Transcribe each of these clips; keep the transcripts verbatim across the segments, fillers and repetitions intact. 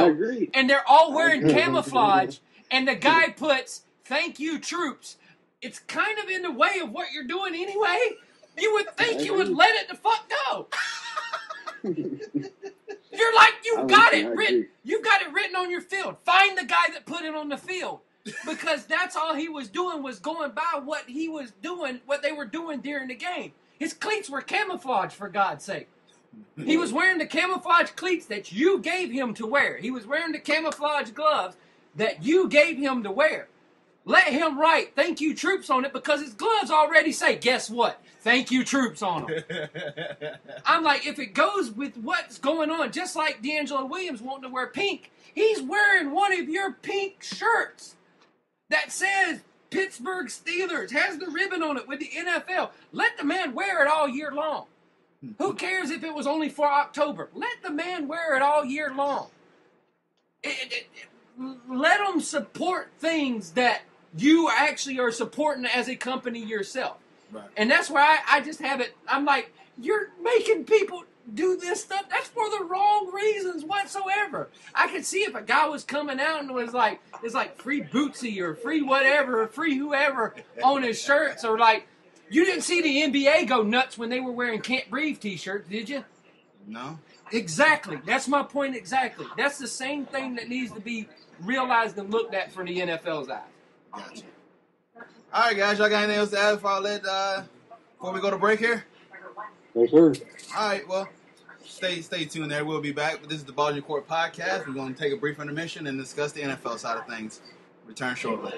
field, and they're all wearing camouflage, and the guy puts, "Thank you, troops." It's kind of in the way of what you're doing anyway. You would think you would let it the fuck go. You're like, you've got it written. You've got it written on your field. Find the guy that put it on the field. Because that's all he was doing was going by what he was doing, what they were doing during the game. His cleats were camouflage, for God's sake. He was wearing the camouflage cleats that you gave him to wear. He was wearing the camouflage gloves that you gave him to wear. Let him write "Thank you, troops" on it because his gloves already say, guess what? "Thank you, troops" on them. I'm like, if it goes with what's going on, just like D'Angelo Williams wanting to wear pink, he's wearing one of your pink shirts that says Pittsburgh Steelers, has the ribbon on it with the N F L. Let the man wear it all year long. Who cares if it was only for October? Let the man wear it all year long. It, it, it, let him support things that you actually are supporting as a company yourself. Right. And that's why I, I just have it. I'm like, you're making people do this stuff. That's for the wrong reasons whatsoever. I could see if a guy was coming out and was like, it's like free Bootsy or free whatever, or free whoever on his shirts, or like, you didn't see the N B A go nuts when they were wearing "Can't Breathe" t-shirts, did you? No. Exactly. That's my point exactly. That's the same thing that needs to be realized and looked at from the N F L's eyes. Gotcha. All right, guys. Y'all got anything else to add before I let, uh, before we go to break here? Yes, sir. All right, well, stay stay tuned there. We'll be back. This is the Ball Your Court podcast. We're going to take a brief intermission and discuss the N F L side of things. Return shortly.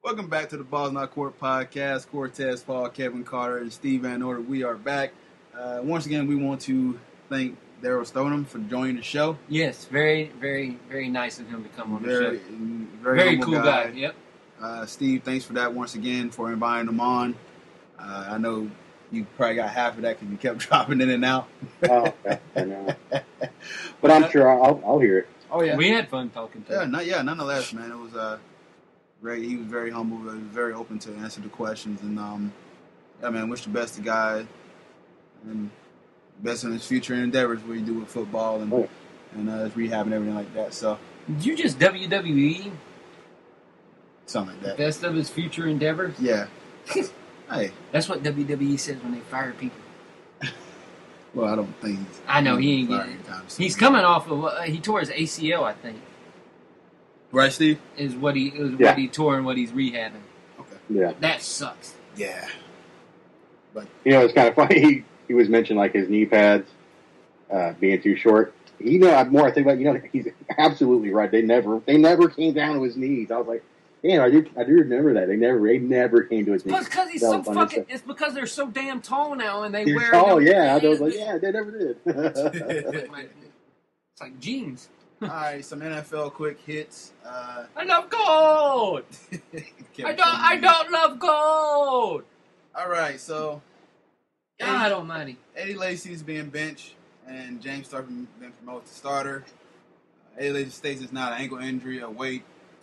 Welcome back to the Balls Not Court podcast. Cortez, Paul, Kevin Carter, and Steve Van Order. We are back. Uh, once again, we want to thank Darryl Stonum for joining the show. Yes, very, very, very nice of him to come on very, the show. Very, very cool guy. guy. Yep. Uh, Steve, thanks for that once again for inviting him on. Uh, I know you probably got half of that because you kept dropping in and out. Oh, okay. I know. But I'm sure I'll, I'll hear it. Oh yeah, we had fun talking to yeah, him. Not, yeah, nonetheless, man, it was uh, great. He was very humble, very, very open to answer the questions, and um, yeah, man, wish the best to guy and best in his future endeavors, what he do with football and oh. and uh, his rehab and everything like that. So, did you just W W E? Something like that. Best of his future endeavors. Yeah. Hey, that's what W W E says when they fire people. Well, I don't think he's... I know, he ain't getting it. He's coming off of... Uh, he tore his A C L, I think. Right, Steve? Is what he is yeah. what he tore and what he's rehabbing. Okay. Yeah. That sucks. Yeah. But you know, it's kind of funny. He, he was mentioning, like, his knee pads uh, being too short. You know, the more I think about it, you know, he's absolutely right. They never they never came down to his knees. I was like... Yeah, I do. I do remember that they never, they never came to his knees. It's because he's so fucking. It's because they're so damn tall now, and they They're wear. Tall, yeah. I was like, yeah, they never did. It's like jeans. All right, some N F L quick hits. Uh, I love gold. I don't. I don't love gold. All right, so God Eddie, Almighty, Eddie Lacy's being benched, and James Starkman been promoted to starter. Uh, Eddie Lacy states it's not an ankle injury or weight.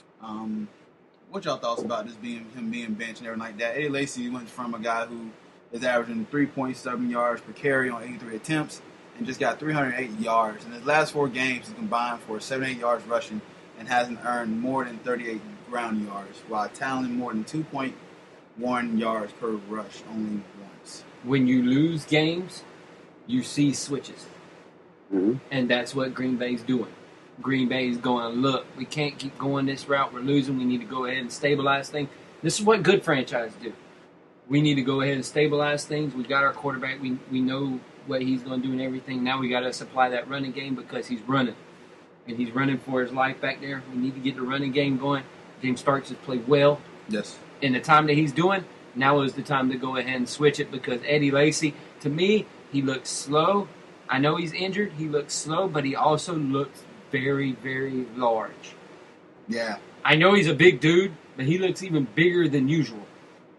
Um, What y'all thoughts about this being him being benched and everything like that? Eddie Lacy went from a guy who is averaging three point seven yards per carry on eighty-three attempts and just got three hundred eight yards. In his last four games, he's combined for seventy-eight yards rushing and hasn't earned more than thirty-eight ground yards, while tallying more than two point one yards per rush only once. When you lose games, you see switches. Mm-hmm. And that's what Green Bay's doing. Green Bay's going, look, we can't keep going this route. We're losing. We need to go ahead and stabilize things. This is what good franchises do. We need to go ahead and stabilize things. We've got our quarterback. We we know what he's going to do and everything. Now we got to supply that running game because he's running. And he's running for his life back there. We need to get the running game going. James Starks has played well. Yes. In the time that he's doing, now is the time to go ahead and switch it because Eddie Lacy, to me, he looks slow. I know he's injured. He looks slow, but he also looks very, very large. Yeah. I know he's a big dude, but he looks even bigger than usual.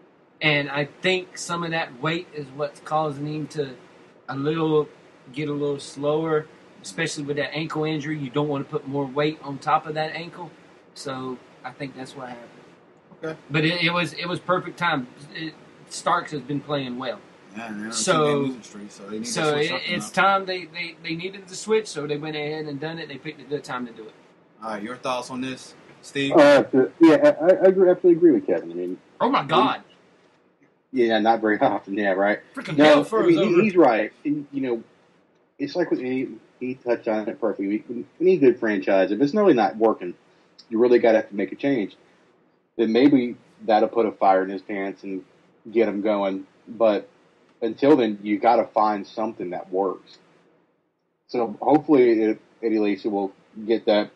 And I think some of that weight is what's causing him to a little get a little slower, especially with that ankle injury. You don't want to put more weight on top of that ankle. So I think that's what happened. Okay. But it, it was it was perfect time. It, Starks has been playing well. Yeah, so street, so, they need so to it, it's up. time they, they, they needed to switch, so they went ahead and done it. They picked a good time to do it. All right, your thoughts on this, Steve? Uh, yeah, I, I agree, absolutely agree with Kevin. I mean, oh my God. Yeah, not very often. Yeah, right. Freaking no, I mean, he, he's right. And, you know, it's like with any, he touched on it perfectly. We, we need good franchise. If it's really not working, you really got to have to make a change. Then maybe that'll put a fire in his pants and get him going. But until then, you got to find something that works. So hopefully, it, Eddie Lacy will get that,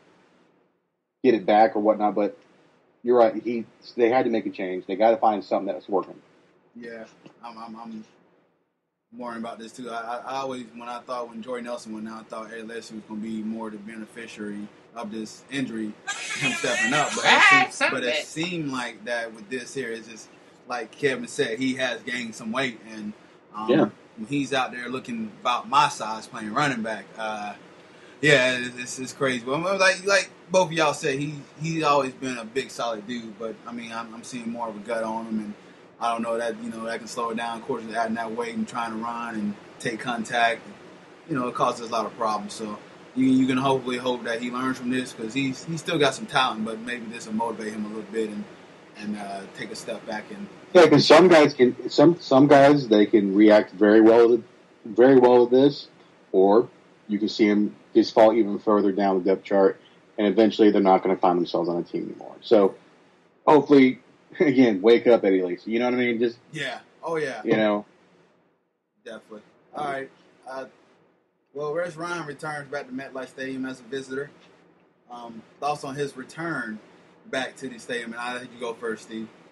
get it back or whatnot. But you're right. He they had to make a change. They got to find something that's working. Yeah, I'm, I'm, I'm worrying about this too. I, I always, when I thought when Jordy Nelson went down, I thought Eddie Lacy was going to be more the beneficiary of this injury, him stepping up. But, ah, it, seemed, but it seemed like that with this here, it's just like Kevin said, he has gained some weight, and um, yeah. when he's out there looking about my size playing running back, uh, yeah, it's, it's, it's crazy. But like like both of y'all said, he he's always been a big solid dude. But I mean, I'm, I'm seeing more of a gut on him, and I don't know that you know that can slow it down. Of course, adding that weight and trying to run and take contact, you know, it causes a lot of problems. So you you can hopefully hope that he learns from this because he's he's still got some talent, but maybe this will motivate him a little bit and and uh, take a step back and. Yeah, because some guys can some some guys they can react very well to very well to this, or you can see him just fall even further down the depth chart, and eventually they're not going to find themselves on a team anymore. So hopefully, again, wake up, Eddie Lacy. You know what I mean? Just yeah, oh yeah, you know, definitely. All right. Uh, well, Rex Ryan returns back to MetLife Stadium as a visitor. Um, thoughts on his return back to the stadium, and I'll let you go first, Steve.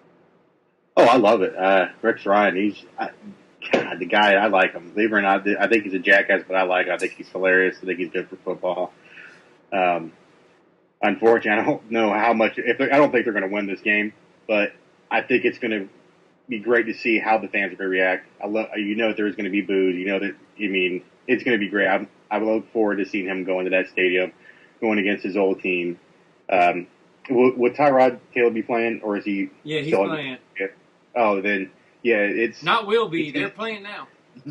Oh, I love it. Uh, Rex Ryan, he's I, God, the guy. I like him. Believe it or not, I think he's a jackass, but I like him. I think he's hilarious. I think he's good for football. Um, unfortunately, I don't know how much. If I don't think they're going to win this game, but I think it's going to be great to see how the fans are going to react. I love, you know, there's going to be boos. You know that. I mean, it's going to be great. I, I look forward to seeing him go into that stadium, going against his old team. Um, will, will Tyrod Taylor be playing, or is he? Yeah, he's still playing. Yeah. Oh, then yeah, it's not will be. They're playing now.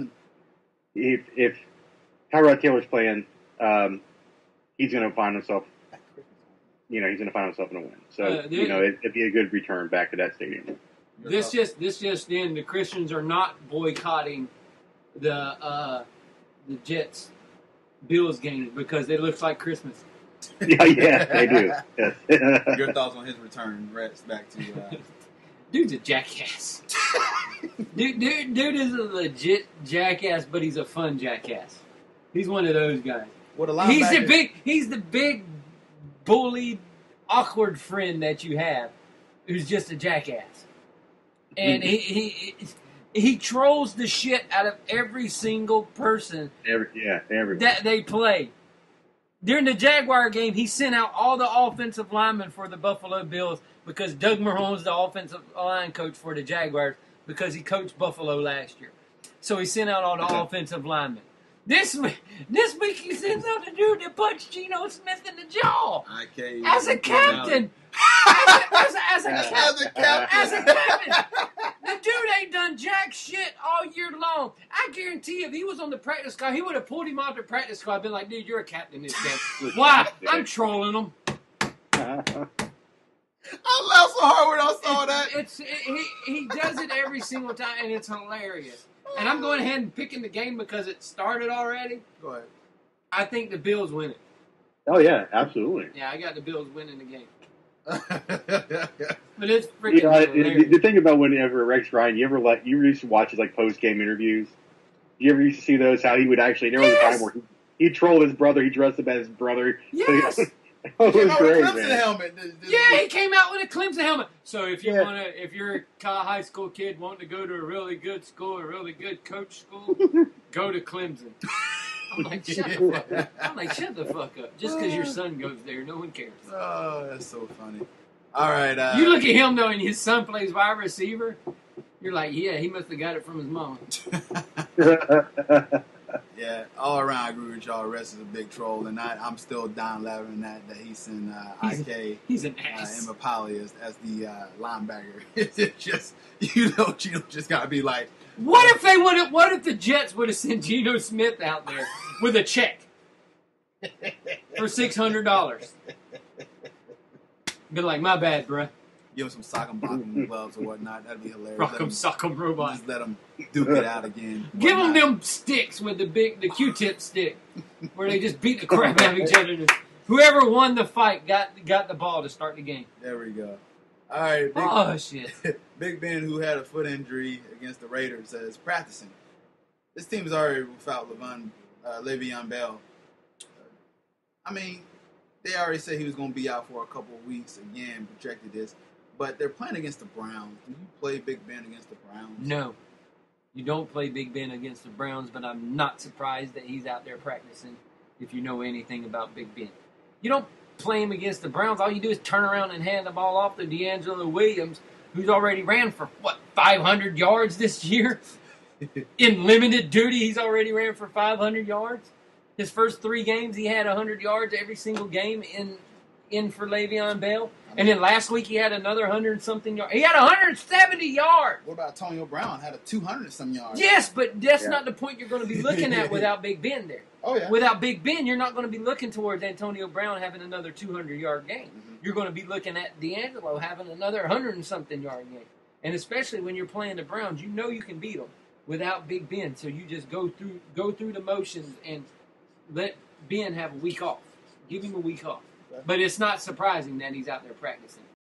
If if Tyrod Taylor's playing, um, he's going to find himself. You know, he's going to find himself in a win. So uh, you know, it, it'd be a good return back to that stadium. This just this just in: the Christians are not boycotting the uh, the Jets Bills game because it looks like Christmas. Yeah, yeah, they do. Yes. Your thoughts on his return, Rex, back to uh... Dude's a jackass. dude, dude, dude is a legit jackass, but he's a fun jackass. He's one of those guys. What a he's the big, he's the big, bully, awkward friend that you have, who's just a jackass, and he he he trolls the shit out of every single person. Every yeah, everyone. That they play. During the Jaguar game, he sent out all the offensive linemen for the Buffalo Bills because Doug Marrone's the offensive line coach for the Jaguars because he coached Buffalo last year. So he sent out all the uh-huh. offensive linemen. This week, this week he sends out the dude that punched Geno Smith in the jaw. I can't as a captain. as, a, as, a, as, a cap- as a captain. As a captain. The dude ain't done jack shit all year long. I guarantee if he was on the practice squad, he would have pulled him off the practice squad and been like, dude, you're a captain this game. Why? I'm trolling him. I laughed so hard when I saw it's, that. It's, it, he, he does it every single time, and it's hilarious. And I'm going ahead and picking the game because it started already. Go ahead. I think the Bills win it. Oh, yeah, absolutely. Yeah, I got the Bills winning the game. But it's freaking you know, hilarious. The thing about whenever Rex Ryan, you ever let you used to watch his like post game interviews. You ever used to see those? How he would actually there was yes. a time where he, he trolled his brother. He dressed up as his brother. Yes. So he, oh, it was great, Clemson man. Helmet. This, this yeah, week. He came out with a Clemson helmet. So if you yeah. want to, if you're a high school kid wanting to go to a really good school, a really good coach school, go to Clemson. I'm like, shut the fuck up. I'm like, shut the fuck up. Just because your son goes there, no one cares. Oh, that's so funny. All right. Uh, you look at him, though, and his son plays wide receiver. You're like, yeah, he must have got it from his mom. Yeah, all around, I agree with y'all. Rest is a big troll, and I, I'm still down laughing at that he sent uh, he's I K. He's an ass. Uh, Emma Polly as, as the uh, linebacker. It's just, you know, Geno just got to be like, what if they would have? What if the Jets would have sent Geno Smith out there with a check for six hundred dollars? Be like, my bad, bruh. Give him some sock 'em, block 'em gloves or whatnot. That'd be hilarious. Rock 'em, sock 'em, robot. Just let him duke it out again. Give them them sticks with the big, the Q-tip stick, where they just beat the crap out of each other. Whoever won the fight got got the ball to start the game. There we go. All right. Big, oh shit. Big Ben, who had a foot injury against the Raiders, is practicing. This team is already without Levon, uh, Le'Veon Bell. I mean, they already said he was going to be out for a couple of weeks. Again, projected this. But they're playing against the Browns. Do you play Big Ben against the Browns? No. You don't play Big Ben against the Browns, but I'm not surprised that he's out there practicing if you know anything about Big Ben. You don't play him against the Browns. All you do is turn around and hand the ball off to D'Angelo Williams, who's already ran for, what, five hundred yards this year? In limited duty, he's already ran for five hundred yards. His first three games, he had one hundred yards every single game in in for Le'Veon Bell. And then last week, he had another one hundred something yards. He had one hundred seventy yards. What about Antonio Brown? Had a two hundred some yards. Yes, but that's yeah. not the point you're going to be looking at without Big Ben there. Oh, yeah. Without Big Ben, you're not going to be looking towards Antonio Brown having another two hundred yard game. Mm-hmm. You're going to be looking at D'Angelo having another one hundred and something yard game. And especially when you're playing the Browns, you know you can beat them without Big Ben. So you just go through go through the motions and let Ben have a week off. Give him a week off. But it's not surprising that he's out there practicing.